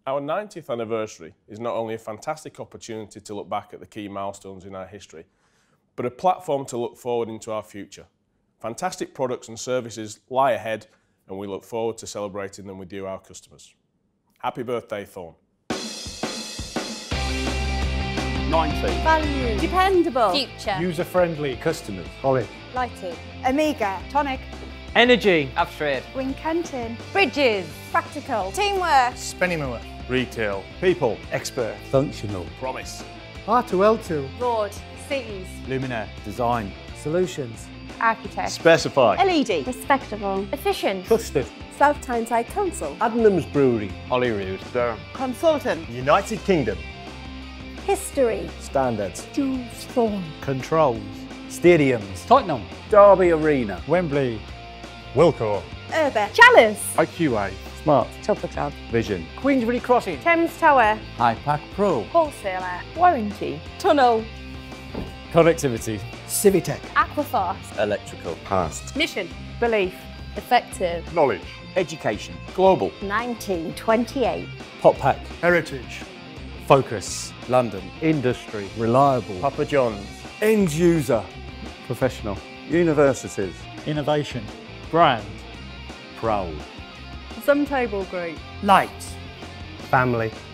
Our 90th anniversary is not only a fantastic opportunity to look back at the key milestones in our history, but a platform to look forward into our future. Fantastic products and services lie ahead, and we look forward to celebrating them with you, our customers. Happy birthday, Thorn. 90. Value. Dependable. Future. User-friendly. Customers. Holly. Lighting. Amiga. Tonic. Energy. Upstrade. Wincanton. Bridges. Practical. Teamwork. Spennymoor. Retail. People. Expert. Functional. Promise. R2L2. Road. Cities. Luminaire. Design. Solutions. Architect. Specify. LED. Respectable. Efficient. Trusted. South Tyneside Council. Adnams Brewery. Holyrood. Durham. Consultant. United Kingdom. History. Standards. Jules Thorn. Controls. Stadiums. Tottenham. Derby Arena. Wembley. Wilcore. Urbex. Chalice. IQA. Smart. Tupper Club. Vision. Queensbury Crossing. Thames Tower. iPack Pro. Wholesaler. Warranty. Tunnel. Connectivity. Civitech. Aquaforce. Electrical. Past. Mission. Belief. Effective. Knowledge. Education. Global. 1928. Pop Pack. Heritage. Focus. London. Industry. Reliable. Papa John's. End user. Professional. Universities. Innovation. Brand. Proud. Some Table Group. Light. Family.